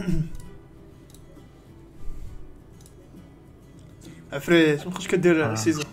عفريت مابقاش كدير سيزون.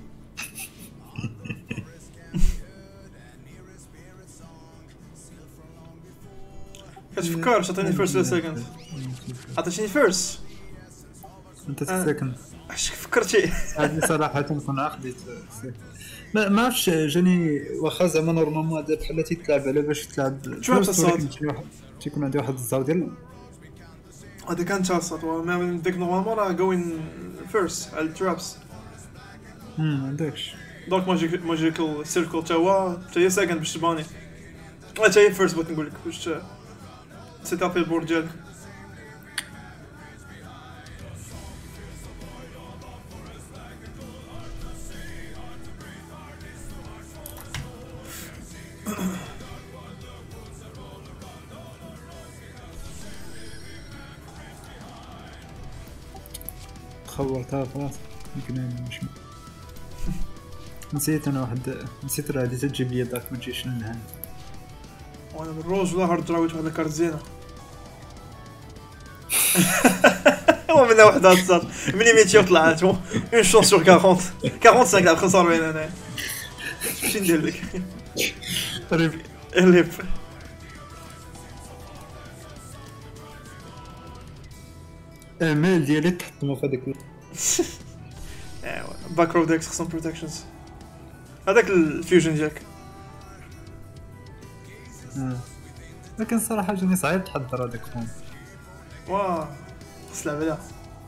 كتفكر عطيني فيرست ولا سكند؟ عطيتيني فيرست انت سكند. اش فكرتي؟ هذه صراحه كنا خديت ما عرفتش جاني واخا زعما نورمالمون هذا بحال تيتلعب على باش تلعب شو الصوت تيكون عندي واحد الزاو ديال هذا كان تصاط ما من ديك نورمالمون راه جوين فيرست على الترابس. عندكش دونك ماجيكال سيركل تا هو سكند باش تباني تا هي فيرست بغيت نقول لك باش سيت اب البورد ديالك. خورتها خلاص يمكن مش نسيت انا واحد نسيت راه هادي تجيب لي داك ما تجيش لهنا وانا بالروج ولا هارد دراويت واحد الكارت زينه. هو منها وحده تصات مني ميتي طلعت اون شونس سور 40 45 على 45 انا شنو ندير لك قريب الليب المال ديالي تحطمو في هذاك ايوا باك رو ديكس خصهم بروتكشنز هذاك الفيوجن ديالك. لكن صراحه جاني صعيب تحضر هذاك فون واه خص لعب عليها.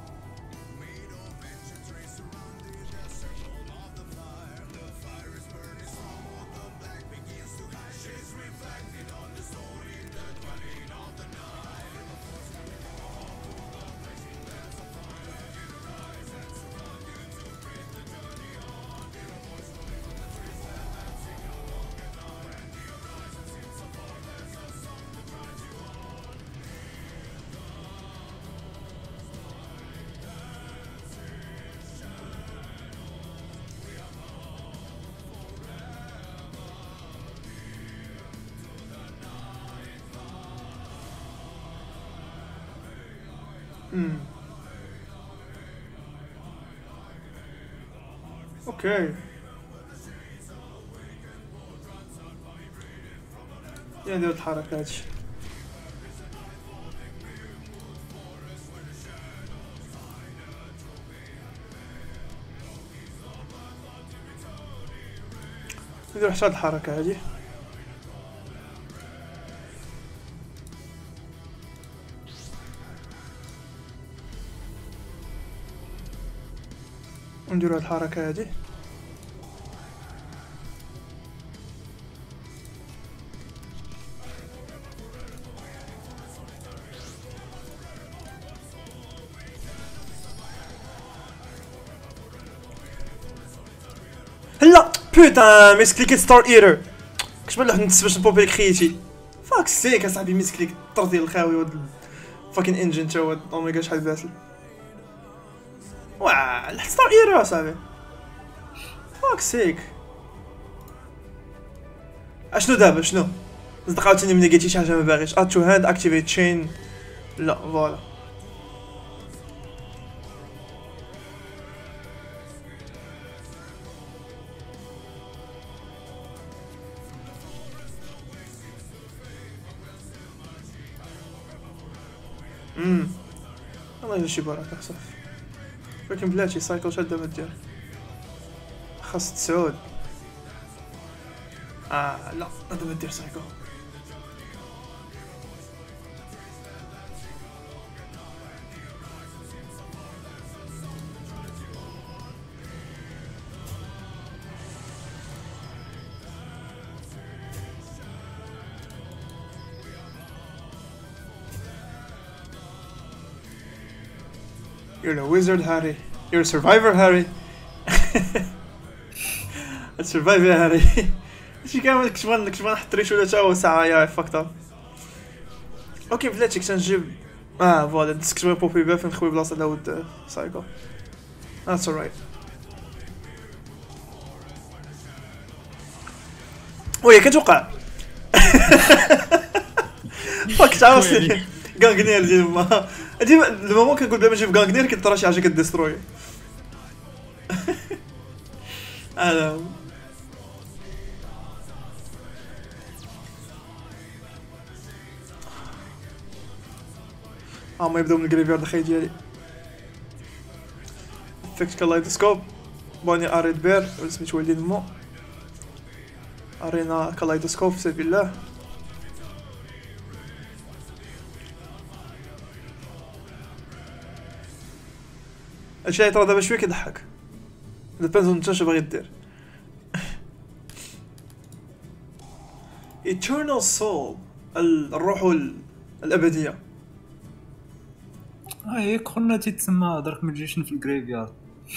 اوكي ندير الحركة هادشي ندير حتى هاد الحركة هادي ونديرو هاد الحركة هادي هلا بوتان ميسكليك ستار ايرر كش بالله نتس باش نبوبي كريتي فاك سيك اصاحبي ميسكليك الطر ديال الخاوي ود فاكين انجن تا هو اوميغا شحال باسل واه ستار ايرر اصاحبي فاك سيك اشنو دابا شنو صدق عاوتاني ملي قلتي شي حاجه ما باغيش اد تو هاند اكتيفيت تشين لا فوالا الله يجي شي بركه صافي ولكن بلاتي سايكل شاده ما دير خاص تسعود لا هذا ما دير سايكل You're a wizard, Harry. You're a survivor, Harry. A survivor, Harry. شي كامل كشمان نحط ريش ولا تا هو ساعة يا fucked up. اوكي بلاتي كنت نجيب فوالا نسكتو بوبي باف نخوي بلاصة لود سايكو. That's alright. وي كتوقع. فاك تعاوسني غانغنير ديما ديما المومون كنقول بلا ما نجيب غانغنير كيطرا شي حاجه كديستروي. انا ما يبداو من الجريفيارد اخي ديالي. افكت كالايدوسكوب بوني اريد بير ولا سميتو ولدي نمو. ارينا كالايدوسكوب في سبيل الله. هادشي اللي طرا دابا شويه كيضحك. ديبينز اون نتا باغي دير. Eternal Soul الروح الأبدية. هيك قلنا تيتسمى دارك ماجيشن في الجريفيارد.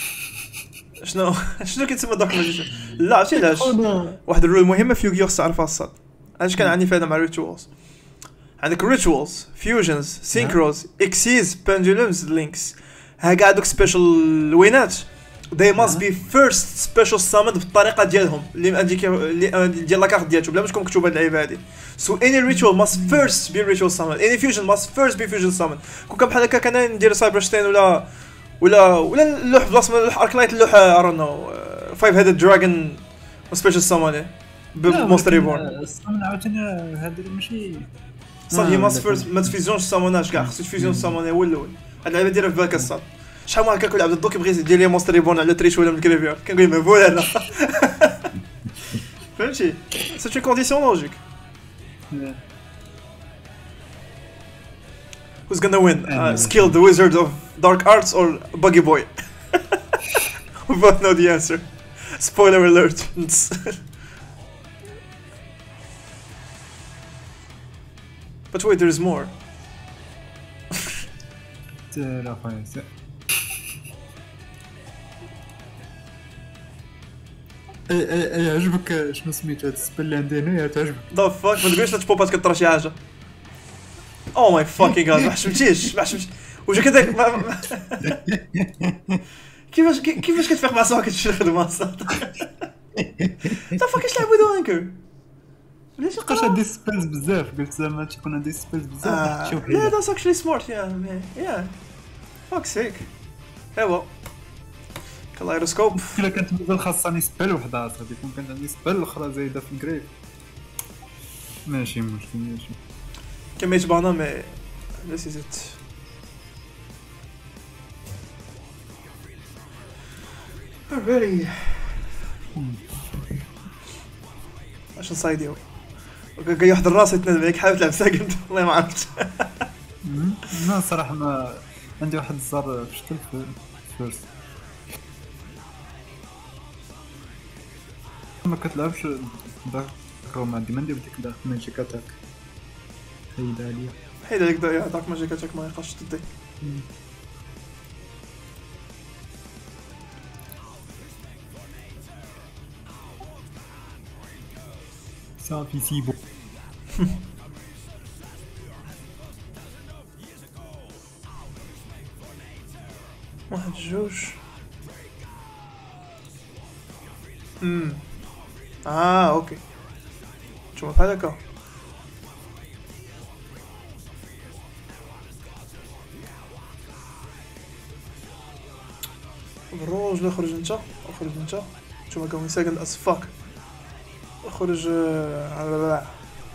شنو كيتسمى دارك ماجيشن؟ لا عرفتي علاش؟ واحد الرول مهمة في يوغيو تعرفها الصاد. علاش كان عندي فايدة مع الريتوالز. عندك ريتوالز، فيوجنز، سينكروز، اكسيز، بندولمز، لينكس. ها كاع دوك سبيشال وينات they must be first special summoned بالطريقه ديالهم اللي عندك ديال لاكارت ديالته بلا ما تكون مكتوبه هاد اللعيبه هادي. So any ritual must first be ritual summoned. Any fusion must first be fusion summoned. كون كان بحال هكا كان ندير سايبرشتين ولا اللوح بلاصه اللوح اركلايت اللوح I don't know 5 headed dragon special summon بمونستر ريبورن. السامن عاوتاني هذا ماشي صافي must first ما تفيزيونش ساموناج كاع خصك تفيزيون سامون هو الاول. هاد اللعيبه ديرها في بالك الصاد. شحال ما هكا كل عبد الدوك يبغي يدير لي مونستر ريبورن على تريش ولا من الكريفير كنقول ما فوالا لا. فهمتي سي اون كونديسيون لوجيك. Who's gonna win? Skill the wizard of dark arts or buggy boy? We both know the answer. Spoiler alert. But wait, there is more. لا خايس عجبك شنو سميتو هاد السبل اللي عندي هنايا تعجبك؟ ذا فاك ما تقولش لا تبوبات كطرا شي حاجه. او ماي فاكين جاد ما حشمتيش واش كذا كيفاش كتفيق مع صاحبك تمشي الخدمه صافي. ذا فاك اش لعبوا دوانكر ليش بقاش عندي سبيلز بزاف قلت زعما تكون عندي سبيلز بزاف شوف لا ذاتس اكشلي سمارت يا فاك سيك ايوا كالايروسكوب الا كانت مازال خاصني سبيل وحده صافي كون كانت عندي سبيل الاخرى زايده في الجريف ماشي مشكل ماشي كميت بانا مي this is it. Alrighty. اش نصايديو كاي واحد الراس يتنادى عليك حاول تلعب ساكند والله ما عرفت. لا صراحه ما عندي واحد الزر في شكل في فيرست ما كتلعبش داك روما ديما ندير ديك داك ماجيك اتاك هيدا عليا حيد عليك داك ماجيك اتاك ما يبقاش تدي. صافي سيبو. واحد جوج اوكي شوف بحال هكا الروج لا خرج انت شوف هكا ساكن اس فاك اخرج على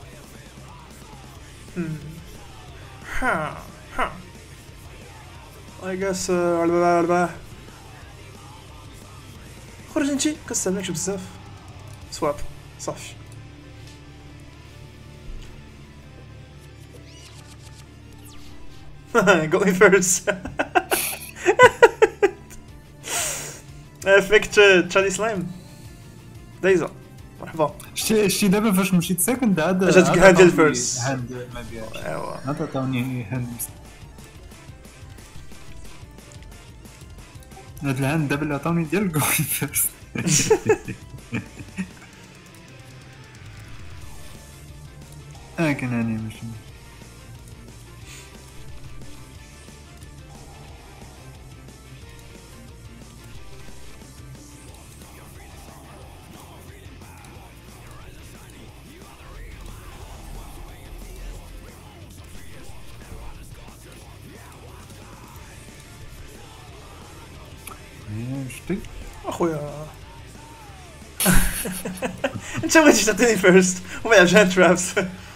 ها I guess على خرج انتي كنستعملكش بزاف سواب صافي. Go me first. افكت تشالي سلايم دايزا مرحبا. شتي دابا فاش مشيت ساكن عاد جاتك هاند الفيرست هاند ما بياش ايوا عاد عطاوني هاند هاد الهاند دابا اللي عطاوني ديال جو فيرست. كان هاني ماشي شتي اخويا انت ما تجيش تعطيني فيرست وما يلعبش هاند ترابس.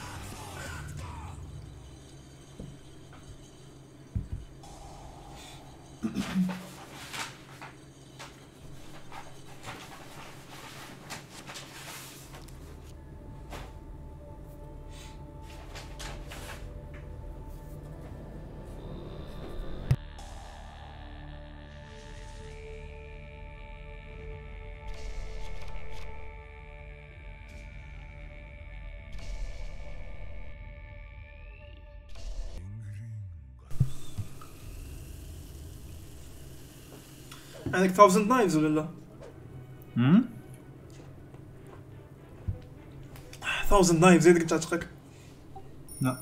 عندك 1000 نايفز ولا لا؟ 1000 نايفز زيد قلت تعتقك. لا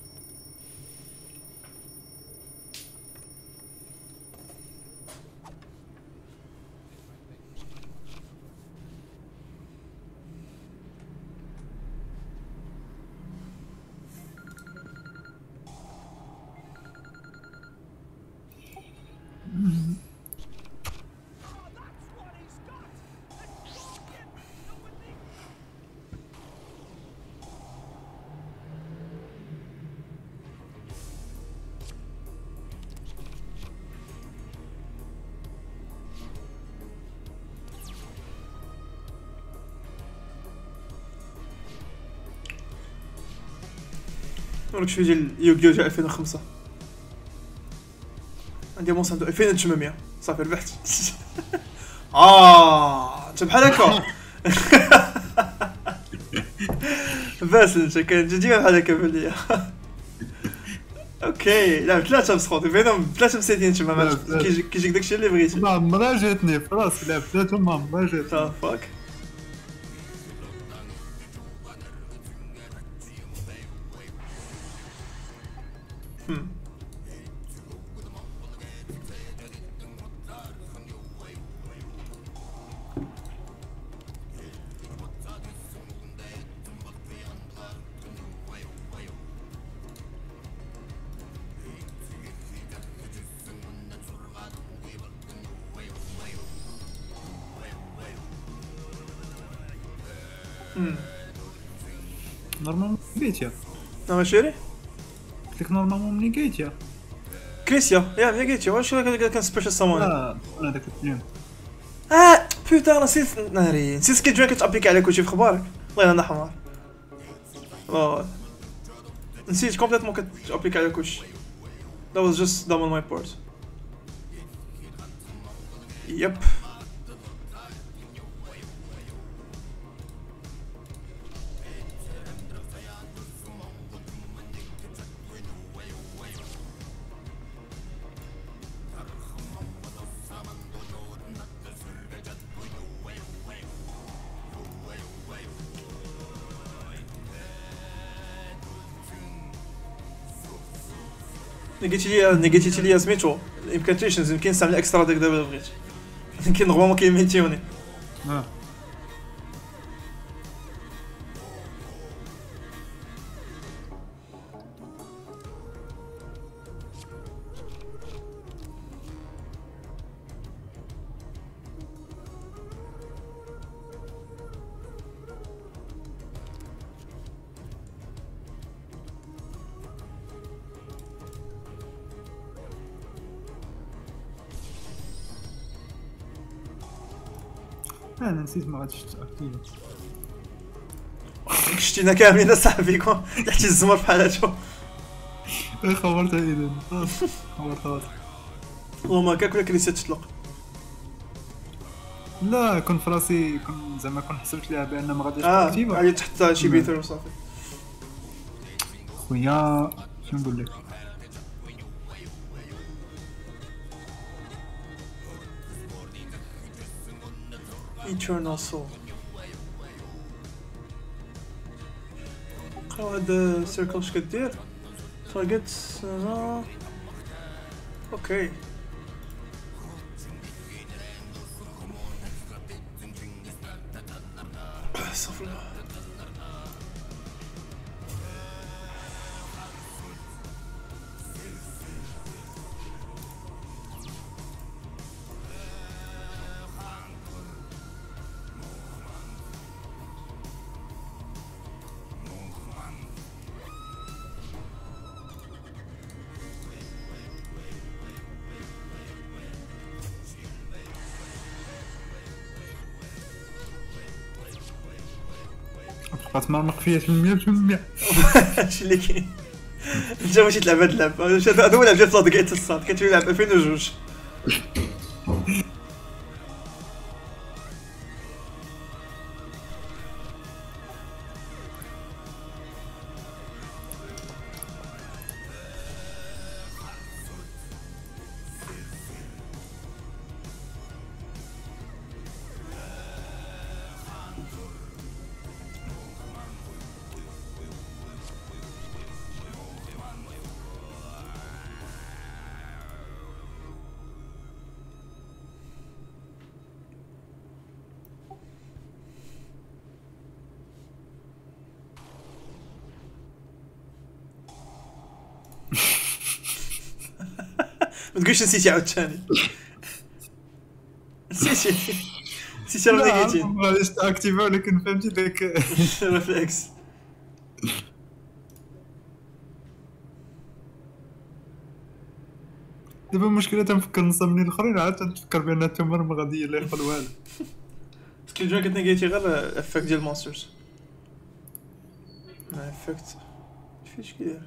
نورك شوي ديال يوغيو جا 2005 عندي مونس عنده 2800 صافي ربحت. انت بحال هكا بس انت كان ديما بحال هكا باللي. اوكي لعب 3 بسخوطي بينهم 3 مسيتين تما كيجيك داكشي اللي بغيتي. ما عمرها جاتني في راسي لعب 3 ما عمرها جاتني. فاك نورمالمون جيتيا نعم شيري قلت لك نورمالمون ملي جيتيا كريسيا يا ملي جيتي واش كان سبيشال سامون. انا داك اليوم بوتا انا نسيت ناري نسيت سكيل جوين كتابليكي على كلشي في اخبارك. والله انا حمار نسيت كومبليتمون كتابليكي على كلشي. That was just dumb on my part. Yep. نيجاتيتي ليا سميتو الامكانتيشنز يمكن نستعمل اكسترا داك دابا بغيت يمكن نورمالمون كيمينتيوني. انا نسيت ما غاديش تاكتيفا. شتينا كاملين اصاحبي كون تحت الزمر بحالاتو. خبرت عليه خبرت والله ما كاكل كريسيت تطلق. لا كنت في راسي زعما كنت حسبت ليها بان ما غاديش تاكتيفا. علي تحت شي بيتر وصافي. خويا شنو نقول لك Eternal Soul. نقراو هاد السيركل اش كدير تارجت اوكي صافي. غتمرمق فيا 800%. هادشي اللي كاين. انت ماشي تلعب هاد اللعب، هذا هو اللعب ديال صاد كاين الصاد كتلعب 2002. ما تقولش نسيتي عاوتاني. نسيتي راه نيجاتين غادي تاكتيفا ولكن فهمتي داك ريفلكس. دابا المشكله تنفكر نصمني الاخرين عاد تنفكر بان التمر ما غادي لا يقول والو. سكيل جوين كتنيجاتي غير افكت ديال المونسترز. ما افكت فيش كيدير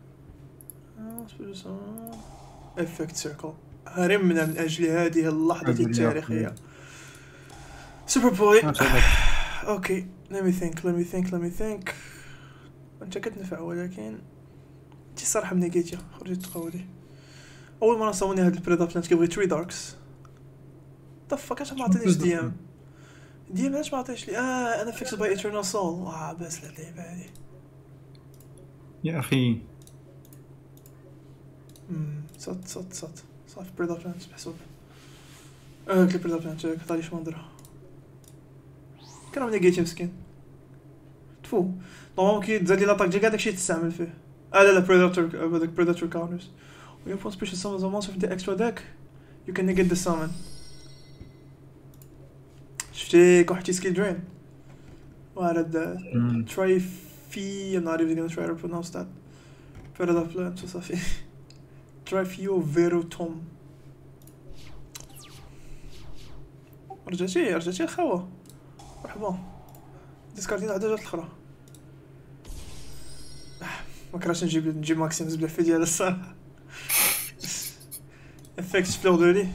افكت سيركل. هرمنا من اجل هذه اللحظه التاريخيه. سوبر بوي. اوكي let me think. انت كتنفع ولكن انت صراحه من نيجاتيف خرجت تقولي. اول مره صوني هاد البريدا بلانت كيبغي 3 داركس. طفك اش ما عطينيش دي ام علاش ما عطيش لي؟ انا فيكس باي ايترنال سول. بس اللعبه هادي يا اخي. صات صافي بريدا بلانت بحسب كلي بريدا بلانت كطالي شو نديرها. كان نيجاتيف مسكين تفو نورمالمون كيتزاد لي لاطاك ديال كاع داكشي تستعمل فيه. لا بريداتور هذاك بريداتور كاونترز. When you put special summons on monster from the extra deck, you can negate the summon. شفتي كون حطيت سكيل درين وهذا ترايفي. I'm not even gonna try to pronounce that. Predator plant صافي. ترايفيو فيروتوم. رجعتي الخوا مرحبا. ديسكاردين عاد جات الاخرى. ما كرهتش نجيب ماكسيموس بلا في ديال الصراحه. افكت فلور دولي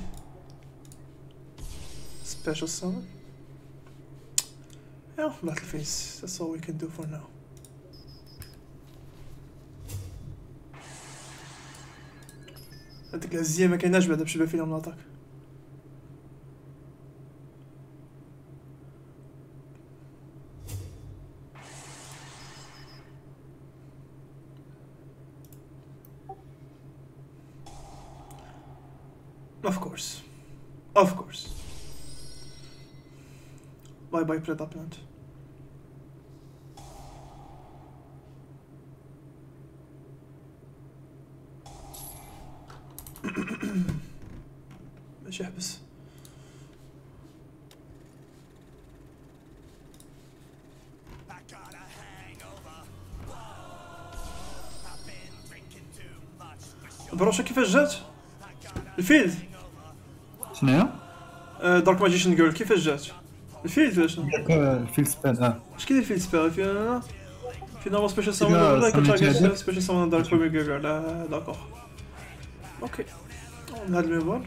سبيشال سامون. Yeah, Battleface. That's all we can do for now. هاديك الهزية ما كايناش بعدا باش يبان فينا من لاطاك. Of course. Bye Preda Plant. ماشي حبس. بروشا كيفاش جات الفيلد؟ شنو دارك ماجيشن جيرل كيفاش جات الفيلد؟ واش الفيلد سبيل اش كيدير الفيلد سبيل في نورمال سبيشال سامون ولا كتارجت سبيشال سامون دارك برومي جيرل؟ لا داكوغ اوكي. هاد الميمور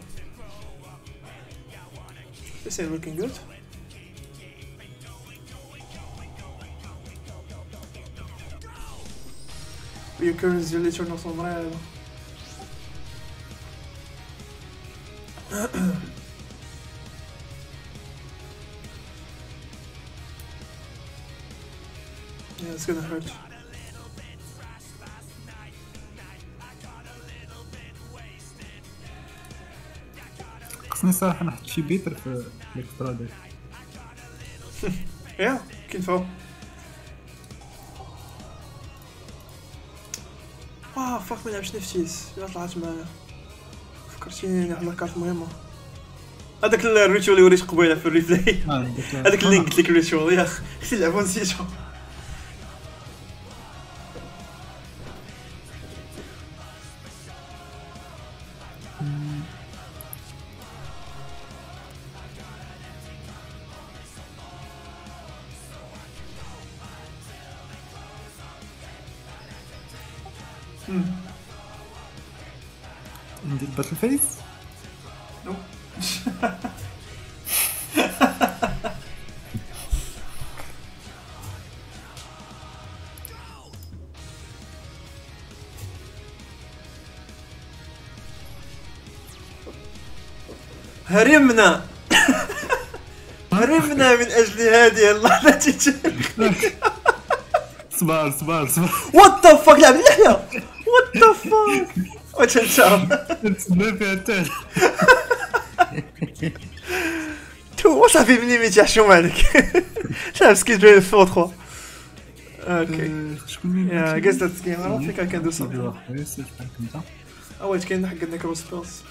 This ain't looking good. Reoccurrence ديال الاترنال صومرا. Yeah, it's gonna hurt. خصني صراحة نحط شي بيتر في الفترة ديك. يا كينفعو. فاك ما لعبش نفتيس لا طلعت معايا. فكرتيني على كارت مهمة. هذاك الريتشوال اللي وريت قبيله في الريبلاي. هذاك اللي قلت لك الريتشوال يا اخي نلعبو نسيتو. ندير باتل فيس. نو هرمنا هرمنا من اجل هذه اللحظة. صبار صبار صبار. وات ذا فاك لعب اللحية. وات ذا فاك واش انت تسمى فيها التال. تو وصافي مني ميتي حشوم عليك. شاف سكيل جوين فور 3. اوكي شكون يا جيس ذات جيم I don't think I can do something. انت اويت كاين حق النيكرو سبيلز.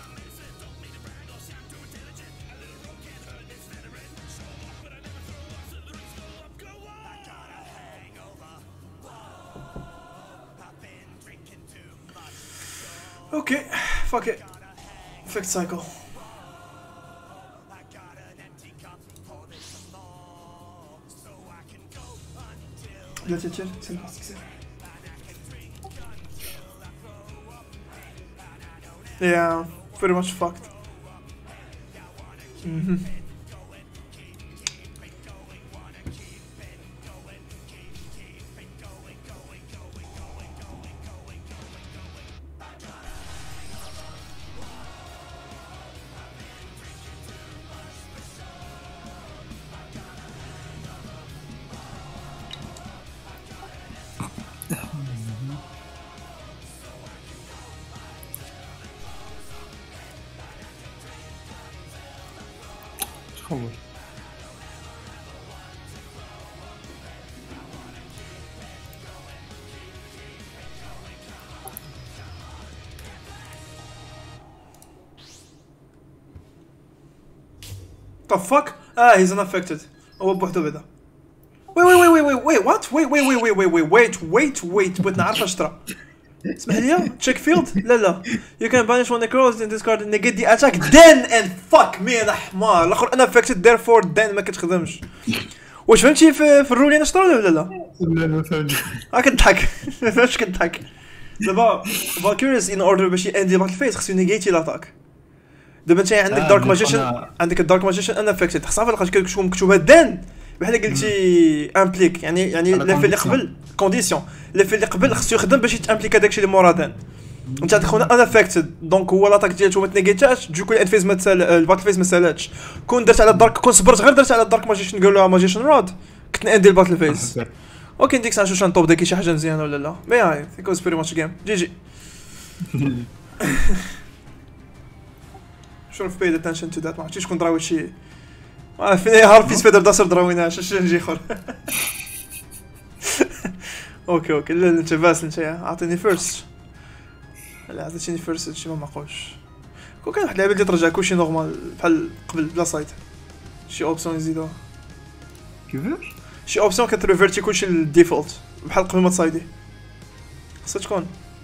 Okay, fuck it. Fixed cycle. لا تشيل Yeah, pretty much fucked. تخور. The fuck? Ah, he's unaffected. هو بوحدو بعدا. Wait, what? Wait. بغيت نعرف اش طرا. اسمح لي تشيك فيلد. لا You can banish one necros and discard negate the attack then and fuck me انا حمار. الاخر unaffected therefore then ما كتخدمش. واش فهمتي في الرول انا شطرا ولا لا؟ لا ما فهمتش. كنضحك. ما فهمتش كنضحك. دابا فالكيريس ان اوردر باش ياندي باتل فيس خصو نيجيتي لاتاك. دابا انت عندك دارك ماجيشن عندك الدارك ماجيشن انافكتد خصها في لقاش كتكون مكتوبه دان بحال قلتي امبليك يعني لافي اللي قبل كونديسيون لافي اللي قبل خصو يخدم باش يتامبليكا داكشي اللي مورا دان. انت عندك خونا انافكتد دونك هو لاطاك ديالته ما تنيجيتاش دوكو الانفيز ما الباتل فيس ما سالاتش. كون درت على الدارك كون صبرت غير درت على الدارك ماجيشن قالوا ماجيشن رود كنت ناندي الباتل فيس. اوكي نديك ساعه نشوف نطوب داكي شي حاجه مزيانه ولا لا. مي هاي ثينك واز بري ماتش جيم جي شوف pay attention to that ما عرفتش شكون دراوي شي فين هاربيس فيدر داسر دراويناش اش نجي اخر. اوكي لا انت باس انت اعطيني فيرست. لا عطيتيني فيرست هادشي ما معقولش. كون كان واحد اللعيبه اللي ترجع كلشي نورمال بحال قبل بلا سايت شي اوبسيون يزيدوها كيفاش شي اوبسيون كتريفيرتي كلشي للديفولت بحال قبل ما تصايدي خصها تكون.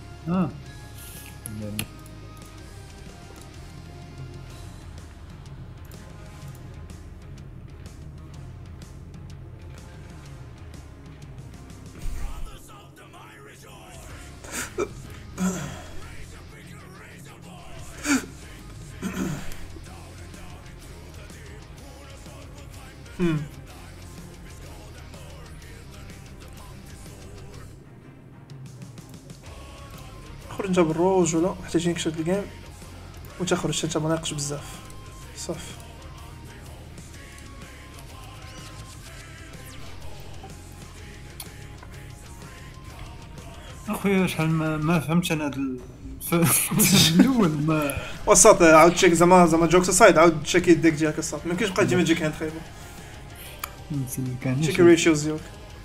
خرج انت بالروج ولا حتى يجيك شاد الجيم وانت خرجت انت ما ناقش بزاف صافي. اخويا شحال ما فهمتش انا هاد الاول ما وسط عاود تشيك زعما جوكس سايد عاود تشيك الديك ديالك الصاط ما يمكنش بقى ديما تجيك هاند خايبه تشيك الريشيوز ديالك.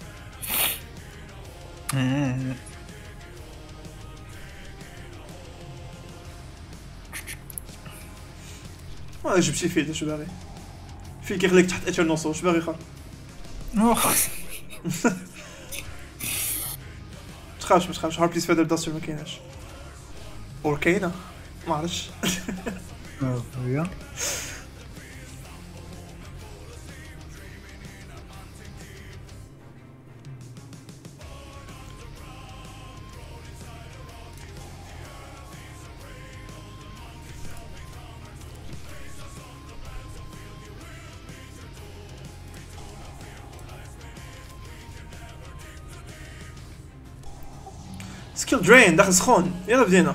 جبتي فيل اش باغي فيل كيخليك تحت اترنوس واش باغي خا تخافش هاربيس فيدر داستر ما كايناش اور كاينه ما عرفتش. اخويا سكيل درين داخل سخون يلا بدينا.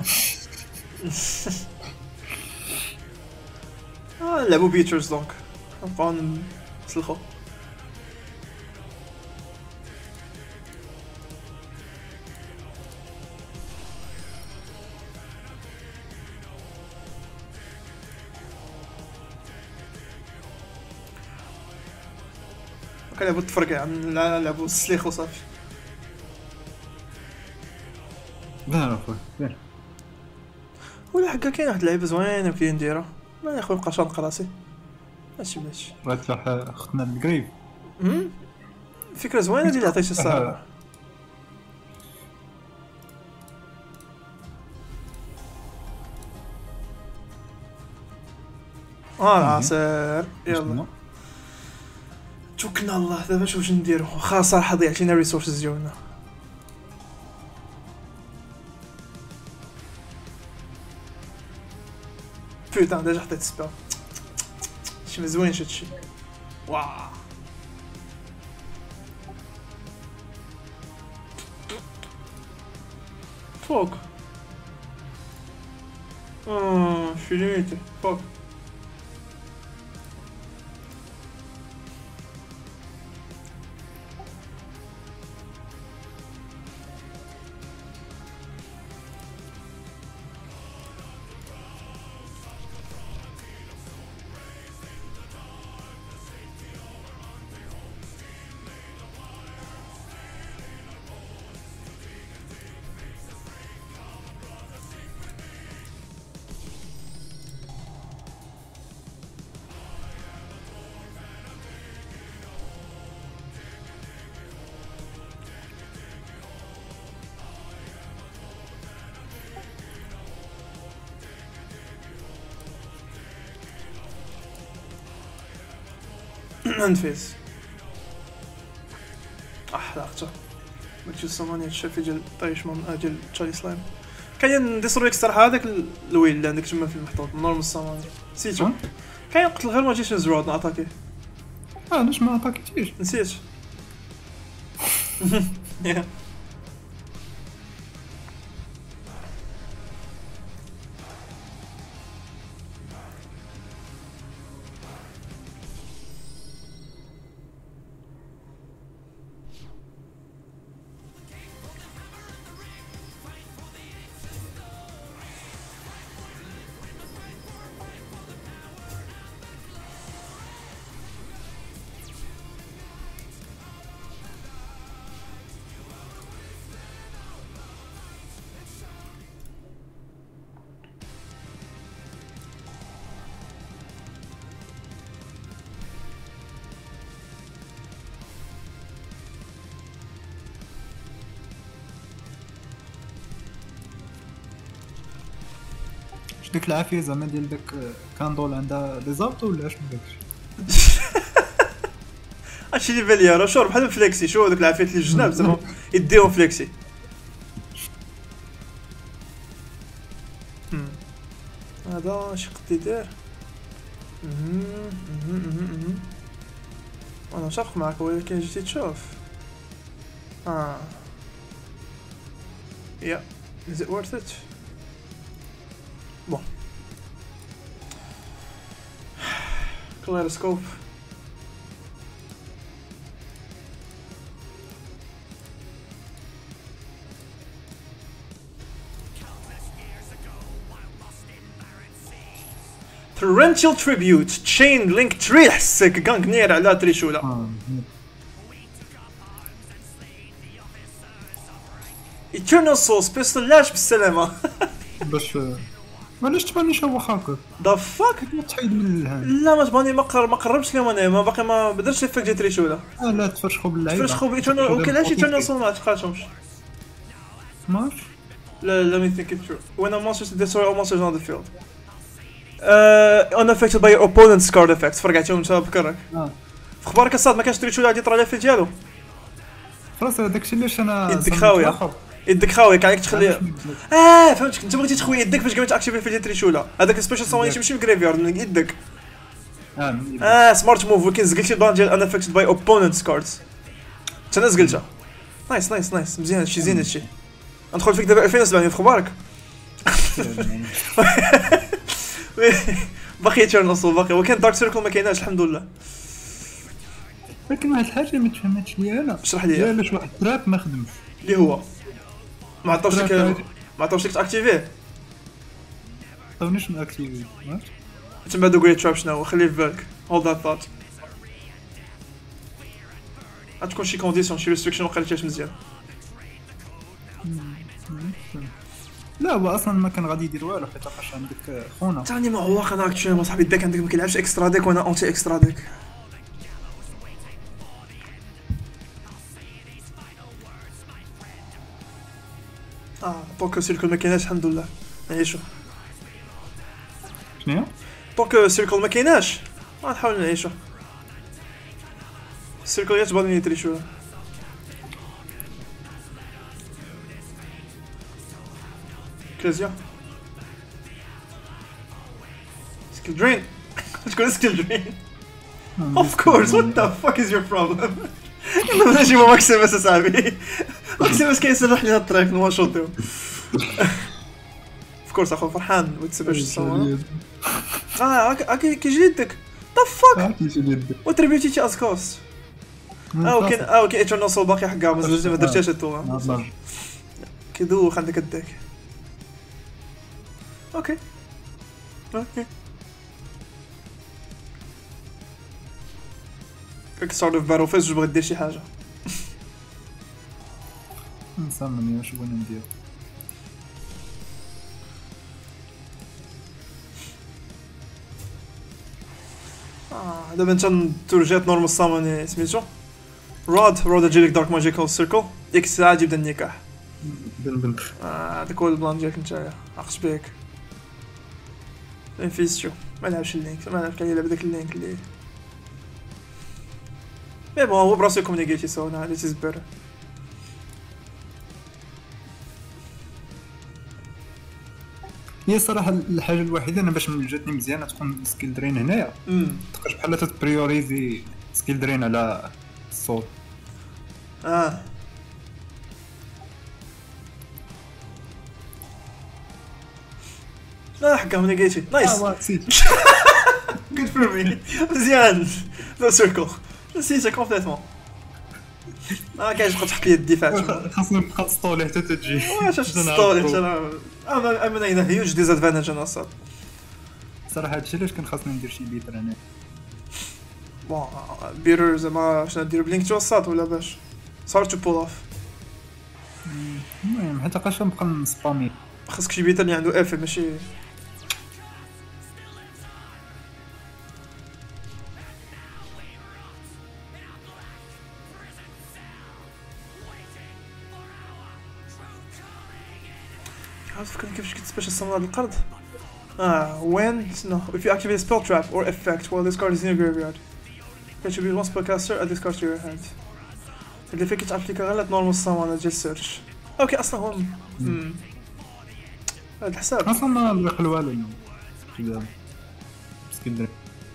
نلعبو بيترز دونك نبقاو نسلخو. كنلعبو التفرقع نلعبو السليخ وصافي. لا اخويا لا ولا حقا كاين واحد اللعيبه زوينه كاين نديرها. ما يا خويا نبقى نقرا راسي ماشي بلاش. بغيت تروح اختنا الكريف. فكره زوينه اللي عطيتش الصراحه. العصير يلا توكلنا الله. دابا شوف واش نديرو. واخا صراحه ضيعت لينا الريسورسز ديالنا. بوتان ديجا حطيت سبا شي مزوينش هادشي. واه فوق شي ليميتي فوق. نفيز احلقته ماكشي الصماني الشافي ديال طايشمان ديال تشارلي سلايم. كاين نديسرو ليك الصراحه هذاك الويل اللي عندك تما في المحطوط نورمال الصماني نسيتو. كاين قتل غير ماجيشنز رود نعطاكي. علاش ما عطاكيتيش؟ نسيت. ديك العافيه زعما ديال داك كاندول عندها لي زابط ولا شنو داكشي؟ هادشي اللي بان ليا راه شور بحال فليكسي. شو داك العافيه اللي الجناب زعما يديهم فليكسي. هذا شي قد يدير. انا متفق معاك ولكن جيتي تشوف يا is it worth it؟ Bon. Kaleidoscope. Torrential Tribute Chain Link Tree حسك غانغنير على تريشولا. Eternal Souls بيستلاش بالسلامة. باش علاش تباني شو هكا؟ ذا فاك تحيد من الهان. لا ما تباني ما قربتش لهم انا ما باقي ما بدرتش لي فاك ديال تريشولا. لا تفرشخوا باللعيبه. تفرشخوا بإيترنال اوكي علاش Eternal Souls ما تقاتهمش؟ ماش؟ لا let me think it through. When a monster destroys all monsters on the field. Unaffected by your opponent's card effects. فرقعتهم انت بكرك. في اخبارك الصاد ما كانش تريشولا غادي يطرا لها في ديالو. خلاص داكشي علاش انا يدك خاويه. يدك خاوي كاع تخليها. فهمتك انت بغيتي تخوي يدك باش قامت اكتيفي في تريشولا. هذاك سبيشال صواني تمشي من جريفيارد من يدك. سمارت موف ولكن زقلتي البان ديال unaffected by opponent's cards. انا زقلتها. نايس مزيان هادشي زين هادشي. ندخل فيك دابا 2007 في اخبارك. باقي تيرنوسول باقي، وكان دارك سيركل ما كايناش الحمد لله. ولكن واحد الحاجه ما تفهمتش ليا انا، اشرح لي علاش واحد التراب ما خدمش. اللي هو ما عطاوش لك تاكتيفيه. عطاونيش ناكتيفي تما هادو جريت تراب شنو هو؟ خليه في بالك. هولد ذات ثوت. غتكون شي كونديسيون شي ريستريكشن ما قريتيهاش مزيان. لا هو اصلا ما كان غادي يدير والو حيت لقاش عندك خونا تاني معوق انا اكتشوال صاحبي داك عندك ما كيلعبش اكسترا ديك وانا اونتي اكسترا ديك. طونك سيركل ما كايناش الحمد لله نعيشو. شنو طونك سيركل ما كايناش غنحاول نعيشو. السيركل يتبان يتري شويه. كلازيا سكيل درين. تقول سكيل درين. Of course, what the fuck is your problem? يلا نجيبو ماكسيموس اصاحبي. ماكسيموس كيسرح لينا الطريق نواشوطيو. Of course اخو فرحان وتسبش الصوره. كيجي يدك. The fuck؟ كيجي يدك. وتربيتي اسكوس. اوكي اترنوسول باقي حقها ما درتيهاش انتوما. كيدوخ عندك الديك. اوكي كيك ستارت في بارو فيس بغيت دير شي حاجه. نسمني واش بغينا ندير. دابا انت تورجيت نورمال سامون سميتو رود اجيلك دارك ماجيكال سيركل ديك الساعه جبد النكاح. بنت هذاك هو البلان ديالك نتايا عقش بيك انفيستو. ما لعبش اللينك ما لعبش كاين بداك اللينك اللي مي بون هو براسو كومونيكيتي سونا اللي تزبر. هي الصراحه الحاجه الوحيده انا باش جاتني مزيانه تكون سكيل درين هنايا تقدر بحال تبريوريزي سكيل درين على الصوت. لا حقا كومونيكيتي نايس. جود فور مي مزيان. نو سيركل نسيتها كومبليتمون. كاينش تبقى تحط لي الدفاع. خاصني نبقى تسطولي حتى تجي. واش تسطولي حتى انا هنا هيوج ديزادفانتاج انا صاحبي. صراحه هادشي علاش كان خاصني ندير شي بيتر انا. بون بيرر زعما شنو ندير بلينك توسط ولا باش صار تو بول اوف. المهم حتى قاش نبقى نسبامي. خاصك شي بيتر اللي عنده اف ماشي. عرفت كيفاش كتسبيشال سامون هاد القرض. when no if you activate a spell trap or effect while this card is in your graveyard you should be one spellcaster add this card to your hand. اللي فيك تابليكا غير نورمال سامون على جيل سيرش. اوكي اصلا هو هاد الحساب اصلا ما دخل والو كذا سكيل.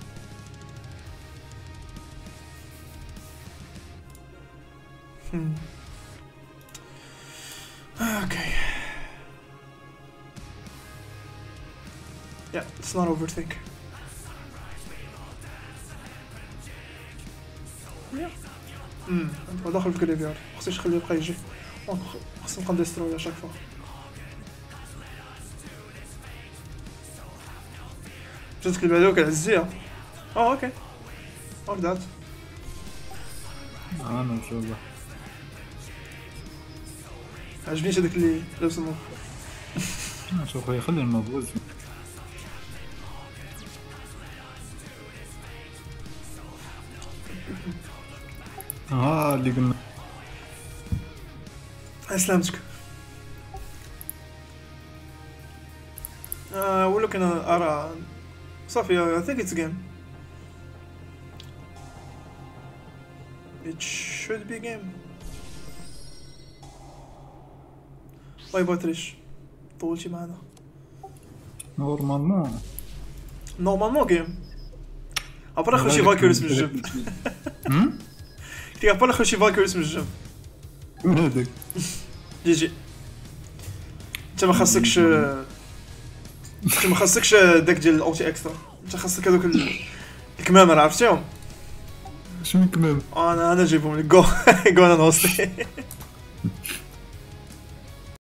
اوكي yeah let's not overthink. هو داخل في الجريفيارد خصنيش نخليه يبقى يجي. خصني نبقى نديستروي شاك فوا. جاتك البالو كالعزيه. اوكي اوك ذات انا نشوفه عجبنيش هذاك اللي لابس الموف. شوف يخلي المبوز. اللي قلنا سلامتك. we're looking at Ara. صافي I think it's a game. It should be a game. باي باي تريش طولتي معنا. نورمالمون جيم ابرا نخرج شي فالكيوريس من الجنب. كي ابرا نخرج شي فالكيوريس من الجنب. من هذاك جي انت ما خاصكش داك ديال الاوتي اكسترا، انت خاصك هذوك الكمامر عرفتيهم. شنو كمام؟ انا جايبهم لك جو انا نوصلي